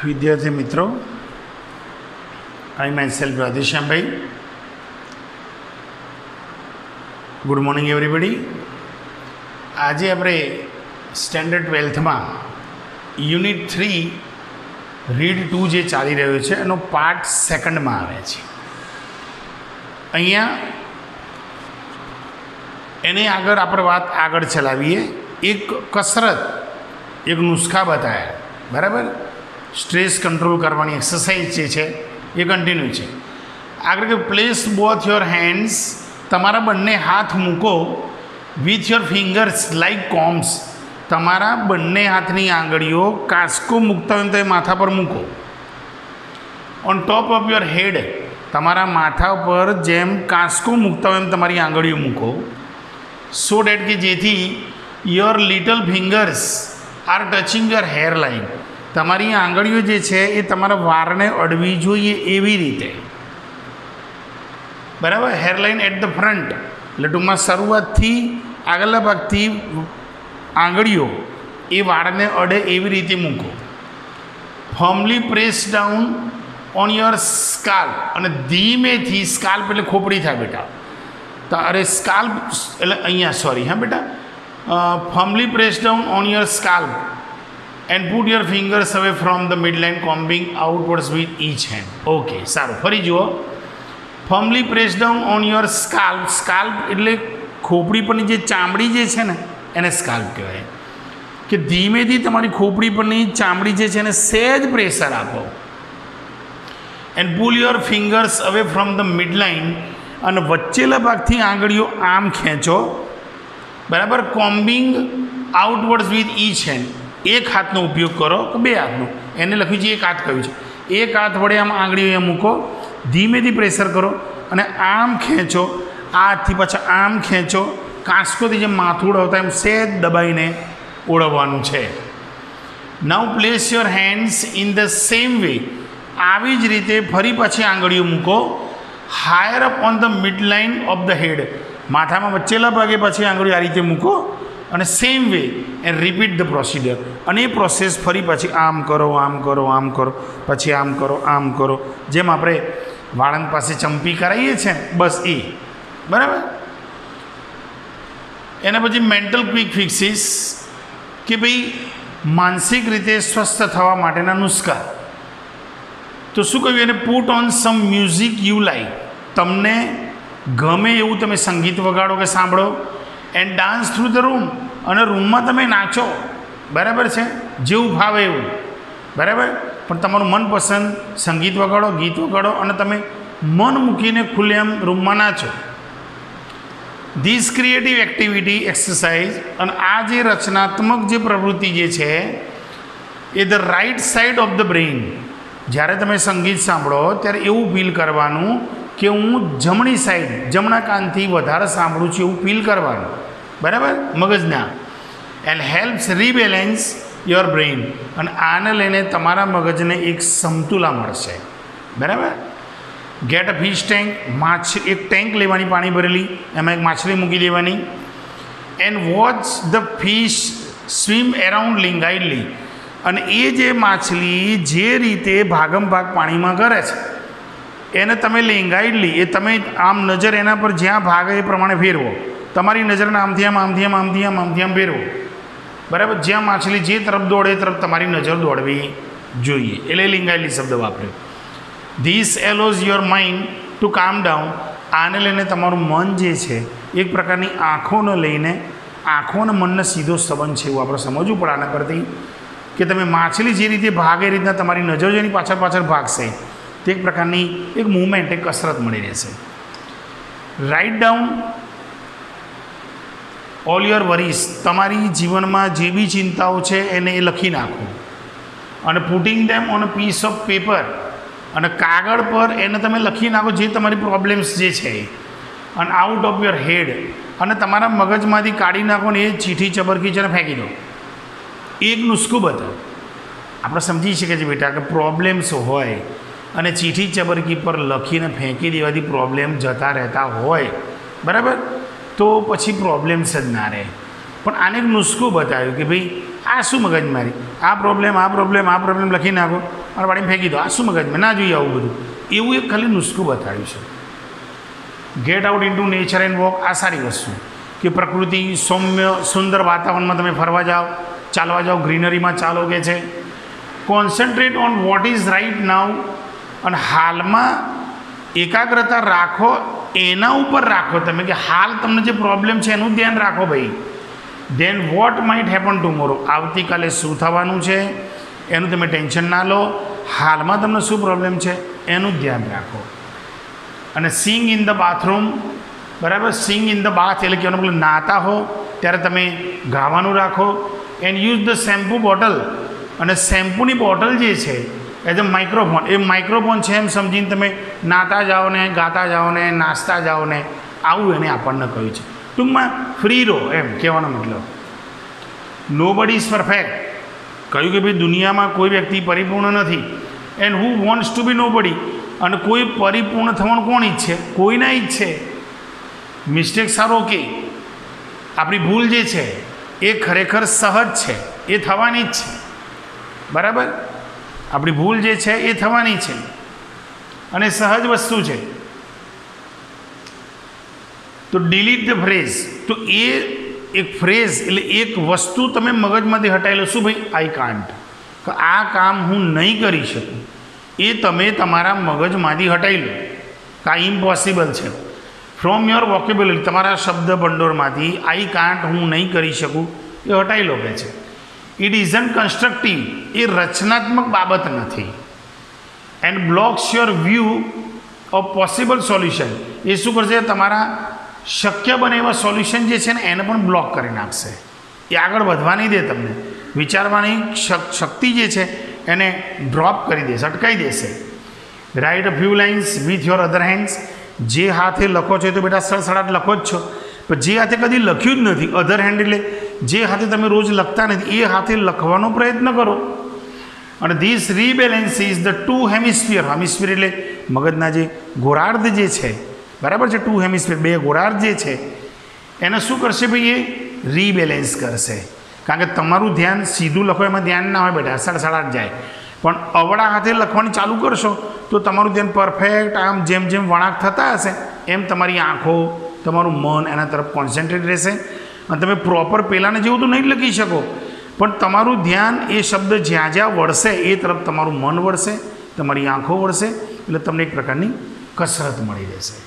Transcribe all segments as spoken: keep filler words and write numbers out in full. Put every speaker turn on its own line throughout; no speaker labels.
વિદ્યાર્થી મિત્રો, I myself Radheshyambhai. Good morning everybody. આજે આપણે સ્ટેન્ડર્ડ ટ્વેલ્થમાં યુનિટ થ્રી રીડ ટુ જે ચાલી રહ્યો છે એનો પાર્ટ સેકન્ડમાં આવે છે. અહીંયા એની આગળ આપણે વાત આગળ ચલાવીએ. એક કસરત, એક નુસ્ખા બતાવ્યા, બરાબર. સ્ટ્રેસ કંટ્રોલ કરવાની એક્સરસાઇઝ જે છે એ કન્ટિન્યુ છે. આગળ કે પ્લેસ બોથ યોર હેન્ડ્સ, તમારા બંને હાથ મૂકો with your fingers like combs, તમારા બંને હાથની આંગળીઓ કાંસકો મૂકતા હોય તો એ માથા પર મૂકો. On top of your head, તમારા માથા પર જેમ કાંસકો મૂકતા હોય એમ તમારી આંગળીઓ મૂકો. સો ડેટ કે જેથી your little fingers are touching your hair line, તમારી આંગળીઓ જે છે એ તમારા વાળને અડવી જોઈએ એવી રીતે, બરાબર. હેરલાઇન એટ ધ ફ્રન્ટ, એટલે ટૂંકમાં શરૂઆતથી આગળના ભાગથી આંગળીઓ એ વાળને અડે એવી રીતે મૂકો. Firmly press down on your scalp, અને ધીમેથી, સ્કાલ્પ એટલે ખોપડી થાય બેટા, તો અરે સ્કાલ્પ એટલે અહીંયા સોરી હા બેટા, firmly press down on your scalp and put your fingers away from the mid line combing outwards with each hand. Okay, સારું. ફરી જુઓ. Firmly press down on your scalp, scalp એટલે ખોપડી પરની જે ચામડી જે છે ને એને સ્કાલ્પ કહેવાય. કે ધીમેથી તમારી ખોપડી પરની ચામડી જે છે એને સહેજ પ્રેશર આપો. And pull your fingers away from the mid line, અને વચ્ચેલા ભાગથી આંગળીઓ આમ ખેંચો, બરાબર. Combing outwards with each hand, એક હાથનો ઉપયોગ કરો કે બે હાથનો, એને લખ્યું છે એક હાથ કહ્યું છે. એક હાથ વડે આમ આંગળીઓ અહીંયા મૂકો, ધીમેથી પ્રેશર કરો અને આમ ખેંચો. આ હાથથી પાછા આમ ખેંચો, કાંસકોથી જે માથું ઉડાવતા એમ સહેજ દબાઈને ઓળવવાનું છે. Now place your hands in the same way, આવી જ રીતે ફરી પાછી આંગળીઓ મૂકો higher up on the mid line of the head, માથામાં વચ્ચેલા ભાગે પછી આંગળીઓ આ રીતે મૂકો અને same way and repeat the procedure. અને એ પ્રોસેસ ફરી પછી આમ કરો, આમ કરો, આમ કરો, પછી આમ કરો, આમ કરો, જેમ આપણે વાળંદ પાસે ચંપી કરાવીએ છીએ બસ એ, બરાબર. એના પછી મેન્ટલ ક્વિક ફિક્સીસ, કે ભાઈ માનસિક રીતે સ્વસ્થ થવા માટેના નુસ્ખા. તો શું કહ્યું એને? Put on some music you like, તમને ગમે એવું તમે સંગીત વગાડો કે સાંભળો. And dance through the room, અને રૂમમાં તમે નાચો, બરાબર છે, જેવું ભાવે એવું, બરાબર. પણ તમારું મનપસંદ સંગીત વગાડો, ગીત વગાડો અને તમે મન મૂકીને ખુલ્લેઆમ રૂમમાં નાચો. ધીસ ક્રિએટિવ એક્ટિવિટી એક્સરસાઇઝ, અને આ જે રચનાત્મક જે પ્રવૃત્તિ જે છે એ the right side of the brain, જ્યારે તમે સંગીત સાંભળો ત્યારે એવું ફીલ કરવાનું કે હું જમણી સાઈડ, જમણા કાનથી વધારે સાંભળું છું એવું ફીલ કરવાનું, બરાબર, મગજના. And helps rebalance your brain, અને આને લઈને તમારા મગજને એક સમતુલા મળશે, બરાબર. ગેટ અ ફિશ ટેન્ક, માછ એક ટેન્ક લેવાની પાણી ભરેલી, એમાં એક માછલી મૂકી દેવાની. And watch the fish swim around languidly, અને એ જે માછલી જે રીતે ભાગમ ભાગ પાણીમાં કરે છે એને તમે લેંગાઈડલી, એ તમે આમ નજર એના પર જ્યાં ભાગે એ પ્રમાણે ફેરવો. તમારી નજરને આમથી આમ, આમથી આમ, આમથી આમ, આમથી આમ ફેરવો, બરાબર. જ્યાં માછલી જે તરફ દોડે એ તરફ તમારી નજર દોડવી જોઈએ, એટલે લિંગાઈડલી શબ્દ વાપર્યો. This allows your mind to calm down, આને લઈને તમારું મન જે છે એક પ્રકારની આંખોને લઈને, આંખો અને મનનો સીધો સંબંધ છે એવું આપણે સમજવું પડે આના પરથી. કે તમે માછલી જે રીતે ભાગે એ રીતના તમારી નજર જેની પાછળ પાછળ ભાગશે, તે એક પ્રકારની એક મૂવમેન્ટ, એક કસરત મળી રહેશે. Write down all your worries, તમારી જીવનમાં જે બી ચિંતાઓ છે એને એ લખી નાખો. અને putting them on a piece of paper, અને કાગળ પર એને તમે લખી નાખો જે તમારી પ્રોબ્લેમ્સ જે છે. અને આઉટ ઓફ યોર હેડ, અને તમારા મગજમાંથી કાઢી નાખો ને એ ચીઠી ચબરકી છે ને ફેંકી દો. એક નુસ્ખું બતાવો. આપણે સમજી શકીએ છીએ બેટા કે પ્રોબ્લેમ્સ હોય અને ચીઠી ચબરકી પર લખીને ફેંકી દેવાથી પ્રોબ્લેમ જતા રહેતા હોય, બરાબર, તો પછી પ્રોબ્લેમ્સ જ ના રહે. પણ આને એક નુસ્ખું બતાવ્યું કે ભાઈ આ શું મગજમારી, આ પ્રોબ્લેમ આ પ્રોબ્લેમ આ પ્રોબ્લેમ લખી નાખો અને વાળીને ફેંકી દો, આ શું મગજમાં, ના જોઈએ આવું બધું. એવું એક ખાલી નુસ્ખું બતાવ્યું છે. Get out into nature and walk, આ સારી વસ્તુ કે પ્રકૃતિ સૌમ્ય સુંદર વાતાવરણમાં તમે ફરવા જાઓ, ચાલવા જાઓ, ગ્રીનરીમાં ચાલો કે છે. Concentrate on what is right now, અને હાલમાં એકાગ્રતા રાખો, એના ઉપર રાખો તમે કે હાલ તમને જે પ્રોબ્લેમ છે એનું ધ્યાન રાખો ભાઈ. Then what might happen tomorrow, આવતીકાલે શું થવાનું છે એનું તમે ટેન્શન ના લો, હાલમાં તમને શું પ્રોબ્લેમ છે એનું ધ્યાન રાખો. અને સિંગ ઇન ધ બાથરૂમ, બરાબર, સિંગ ઇન ધ બાથ એટલે કહેવાનો મતલબ નાતા હો ત્યારે તમે ગાવાનું રાખો. And use the shampoo bottle, અને શેમ્પૂની બોટલ જે છે એઝ અ માઇક્રોફોન, એ માઇક્રોફોન છે એમ સમજીને તમે નાતા જાઓ ને, ગાતા જાઓ ને, નાસ્તા જાઓ ને, આવું એને આપણને કહ્યું છે. ટૂંકમાં ફ્રી રહો એમ કહેવાનો મતલબ. નો બડી ઇઝ પરફેક્ટ, કહ્યું કે ભાઈ દુનિયામાં કોઈ વ્યક્તિ પરિપૂર્ણ નથી. And who wants to be nobody, અને કોઈ પરિપૂર્ણ થવાનું કોણ ઈચ્છે, કોઈ ના ઈચ્છે. મિસ્ટેક સારો કે આપણી ભૂલ જે છે એ ખરેખર સહજ છે, એ થવાની જ છે, બરાબર. આપણી ભૂલ જે છે એ થવાની છે અને સહજ વસ્તુ છે. તો ડિલીટ ધ ફ્રેઝ, તો એ એક ફ્રેઝ એટલે એક વસ્તુ તમે મગજમાંથી હટાવી લો. શું ભાઈ, આઈ કાન્ટ, કે આ કામ હું નહીં કરી શકું, એ તમે તમારા મગજમાંથી હટાવી લો કે આ ઇમ્પોસિબલ છે. ફ્રોમ યોર વોકેબ્યુલરી, તમારા શબ્દ ભંડોળમાંથી આઈ કાન્ટ હું નહીં કરી શકું એ હટાવી લો કે છે. ઇટ ઇઝન્ટ કન્સ્ટ્રક્ટિવ, એ રચનાત્મક બાબત નથી. And blocks your view of possible solution, એ શું કરશે, તમારા શક્ય બને એવા સોલ્યુશન જે છે ને એને પણ બ્લોક કરી નાખશે. એ આગળ વધવા નહીં દે, તમને વિચારવાની શક્તિ જે છે એને ડ્રોપ કરી દેશે, અટકાવી દેશે. Write a few lines with your other hands, જે હાથે લખો છો તો બેટા સડસડાટ લખો જ છો, પણ જે હાથે કદી લખ્યું જ નથી, અધર હેન્ડ એટલે જે હાથે તમે રોજ લખતા નથી એ હાથે લખવાનો પ્રયત્ન કરો. અને this rebalance is the two hemisphere, hemisphere એટલે મગજના જે ગોળાર્ધ જે છે, બરાબર છે, ટુ હેમિસ્ફિયર બે ગોળાર્ધ જે છે એને શું કરશે ભાઈ, એ રીબેલેન્સ કરશે. કારણ કે તમારું ધ્યાન સીધું લખો એમાં ધ્યાન ના હોય બેટા, સડસડાટ જાય. પણ અવળા હાથે લખવાની ચાલુ કરશો તો તમારું ધ્યાન પરફેક્ટ આમ જેમ જેમ વળાંક થતા હશે એમ તમારી આંખો, તમારું મન એના તરફ કોન્સન્ટ્રેટ રહેશે. અને તમે પ્રોપર પહેલાંને જેવું તો નહીં લખી શકો, પણ તમારું ધ્યાન એ શબ્દ જ્યાં જ્યાં વળશે એ તરફ તમારું મન વળશે, તમારી આંખો વળશે, એટલે તમને એક પ્રકારની કસરત મળી રહેશે.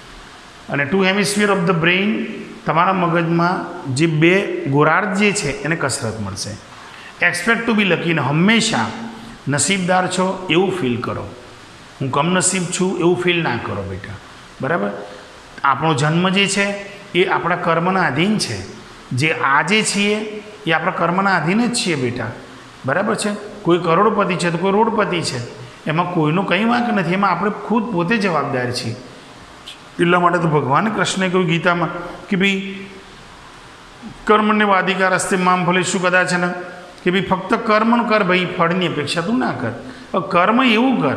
અને two hemisphere of the brain, તમારા મગજમાં જે બે ગોળાર્ધ જે છે એને કસરત મળશે. એક્સપેક્ટ ટુ બી લકીને હંમેશા નસીબદાર છો એવું ફીલ કરો, હું કમનસીબ છું એવું ફીલ ના કરો બેટા, બરાબર. આપણો જન્મ જે છે એ આપણા કર્મના આધીન છે, જે આજે છીએ એ આપણા કર્મના આધીન જ છીએ બેટા, બરાબર છે. કોઈ કરોડપતિ છે તો કોઈ રોડપતિ છે, એમાં કોઈનો કંઈ વાંક નથી, એમાં આપણે ખુદ પોતે જવાબદાર છીએ. એટલા માટે તો ભગવાન કૃષ્ણે કહ્યું ગીતામાં કે ભાઈ કર્મને વાધિકાર હસ્તે મામ ફલે, શું કદાચ છે ને કે ભાઈ ફક્ત કર્મનું કર ભાઈ, ફળની અપેક્ષા તું ના કર. કર્મ એવું કર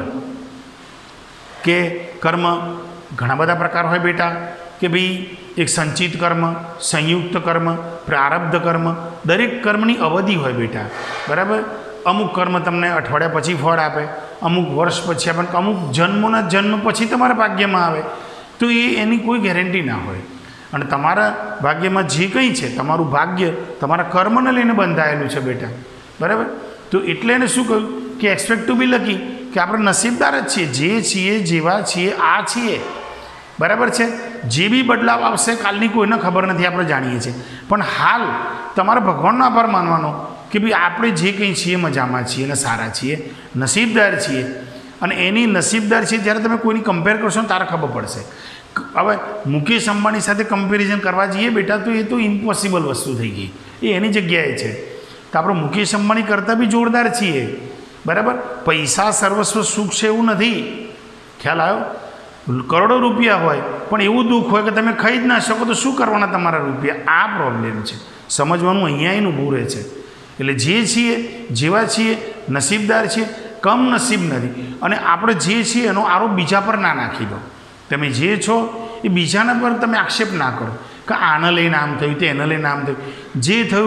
કે કર્મ ઘણા બધા પ્રકાર હોય બેટા, કે ભાઈ એક સંચિત કર્મ, સંયુક્ત કર્મ, પ્રારબ્ધ કર્મ, દરેક કર્મની અવધિ હોય બેટા, બરાબર. અમુક કર્મ તમને અઠવાડિયા પછી ફળ આપે, અમુક વર્ષ પછી આપે, અમુક જન્મોના જન્મ પછી તમારા ભાગ્યમાં આવે, તો એ એની કોઈ ગેરંટી ના હોય. અને તમારા ભાગ્યમાં જે કંઈ છે, તમારું ભાગ્ય તમારા કર્મને લઈને બંધાયેલું છે બેટા, બરાબર. તો એટલે એને શું કહ્યું કે એક્સપેક્ટ ટુ બી લકી, કે આપણે નસીબદાર જ છીએ, જે છીએ જેવા છીએ આ છીએ, બરાબર છે. જે બી બદલાવ આવશે કાલની કોઈને ખબર નથી, આપણે જાણીએ છીએ. પણ હાલ તમારે ભગવાનનો આભાર માનવાનો કે ભાઈ આપણે જે કંઈ છીએ મજામાં છીએ અને સારા છીએ, નસીબદાર છીએ. અને એની નસીબદાર છે જ્યારે તમે કોઈની કમ્પેર કરશો ને તારે ખબર પડશે. હવે મુકેશ અંબાણી સાથે કમ્પેરિઝન કરવા જઈએ બેટા તો એ તો ઇમ્પોસિબલ વસ્તુ થઈ ગઈ, એ એની જગ્યાએ છે. તો આપણે મુકેશ અંબાણી કરતાં બી જોરદાર છીએ, બરાબર. પૈસા સર્વસ્વ સુખ છે એવું નથી, ખ્યાલ આવ્યો. કરોડો રૂપિયા હોય પણ એવું દુઃખ હોય કે તમે ખાઈ જ ના શકો, તો શું કરવાના તમારા રૂપિયા? આ પ્રોબ્લેમ છે, સમજવાનું અહીંયા એનું ઊભું રહે છે. એટલે જે છીએ જેવા છીએ નસીબદાર છીએ, કમ નસીબ નથી. અને આપણે જે છીએ એનો આરોપ બીજા પર ના નાખી દો. તમે જે છો એ બીજાના પર તમે આક્ષેપ ના કરો કે આને લઈને આમ થયું, તેને લઈને આમ થયું. જે થયું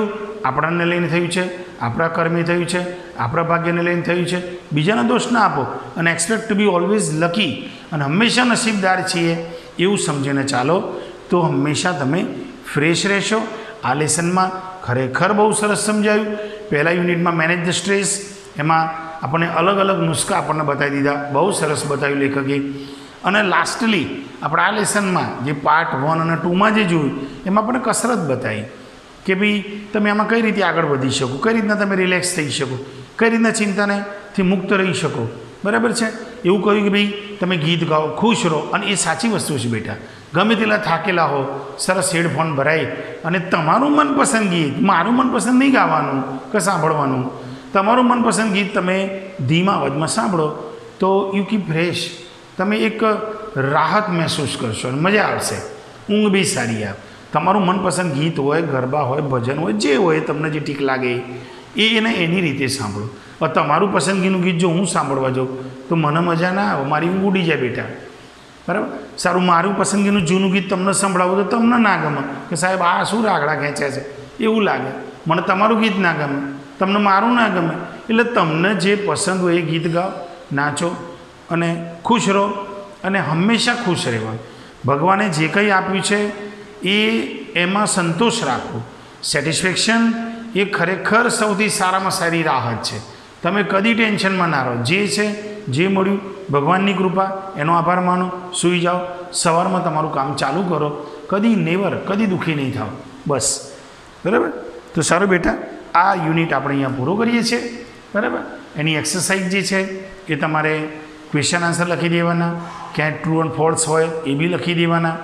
આપણાને લઈને થયું છે, આપણા કર્મે થયું છે, આપણા ભાગ્યને લઈને થયું છે. બીજાના દોષ ના આપો અને expect to be always lucky અને હંમેશા નસીબદાર છીએ એવું સમજીને ચાલો તો હંમેશા તમે ફ્રેશ રહેશો. આ લેસનમાં ખરેખર બહુ સરસ સમજાયું. પહેલા યુનિટમાં મેનેજ ધ સ્ટ્રેસ, એમાં આપણને અલગ અલગ નુસ્ખા આપણને બતાવી દીધા, બહુ સરસ બતાવ્યું લેખકે. અને લાસ્ટલી આપણે આ લેસનમાં જે પાર્ટ વન અને ટુમાં જે જોયું એમાં આપણને કસરત બતાવી કે ભાઈ તમે આમાં કઈ રીતે આગળ વધી શકો, કઈ રીતના તમે રિલેક્સ થઈ શકો, કઈ રીતના ચિંતાનેથી મુક્ત રહી શકો. બરાબર છે. એવું કહ્યું કે ભાઈ તમે ગીત ગાઓ, ખુશ રહો. અને એ સાચી વસ્તુ છે બેટા. ગમે તેટલા થાકેલા હો, સરસ હેડફોન ભરાય અને તમારું મનપસંદ ગીત, મારું મનપસંદ નહીં ગાવાનું કે સાંભળવાનું, તમારું મનપસંદ ગીત તમે ધીમા અવાજમાં સાંભળો તો યુ કીપ ફ્રેશ. તમે એક રાહત મહેસૂસ કરશો અને મજા આવશે, ઊંઘ બી સારી આવે. તમારું મનપસંદ ગીત હોય, ગરબા હોય, ભજન હોય, જે હોય તમને જે ઠીક લાગે એ એને એની રીતે સાંભળો. હવે તમારું પસંદગીનું ગીત જો હું સાંભળવા જાઉં તો મને મજા ના આવે, મારી ઊંઘ ઉડી જાય બેટા. બરાબર. સારું, મારું પસંદગીનું જૂનું ગીત તમને સંભળાવું તો તમને ના ગમે કે સાહેબ આ શું રાગડા ખેંચ્યા છે એવું લાગે. મને તમારું ગીત ના ગમે, તમને મારું ના ગમે. એટલે તમને જે પસંદ હોય એ ગીત ગાઓ, નાચો અને ખુશ રહો અને હંમેશા ખુશ રહેવાનું. ભગવાને જે કંઈ આપ્યું છે એ એમાં સંતોષ રાખવો. સેટિસ્ફેક્શન એ ખરેખર સૌથી સારામાં સારી રાહત છે. તમે કદી ટેન્શનમાં ના રહો. જે છે જે મળ્યું ભગવાનની કૃપા, એનો આભાર માનો, સૂઈ જાઓ, સવારમાં તમારું કામ ચાલુ કરો. કદી નેવર, કદી દુઃખી નહીં થાવ. બસ. બરાબર. તો સારું બેટા, આ યુનિટ આપણે અહીંયા પૂરો કરીએ છીએ. બરાબર. એની એક્સરસાઇઝ જે છે એ તમારે ક્વેશ્ચન આન્સર લખી દેવાના, ક્યાંય ટ્રુ એન્ડ ફોલ્સ હોય એ બી લખી દેવાના.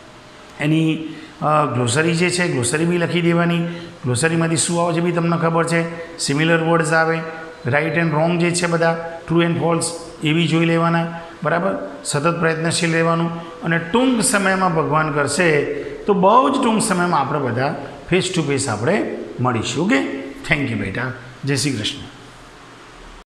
એની ગ્લોસરી જે છે ગ્લોસરી બી લખી દેવાની. ગ્લોસરીમાંથી શું આવે છે બી તમને ખબર છે. સિમિલર વર્ડ્સ આવે, રાઇટ એન્ડ રોંગ જે છે બધા, ટ્રુ એન્ડ ફોલ્સ એ બી જોઈ લેવાના. બરાબર. સતત પ્રયત્નશીલ રહેવાનું અને ટૂંક સમયમાં ભગવાન કરશે તો બહુ જ ટૂંક સમયમાં આપણે બધા ફેસ ટુ ફેસ આપણે મળીશું. ઓકે. થેન્ક યુ બેટા. જય શ્રી કૃષ્ણ.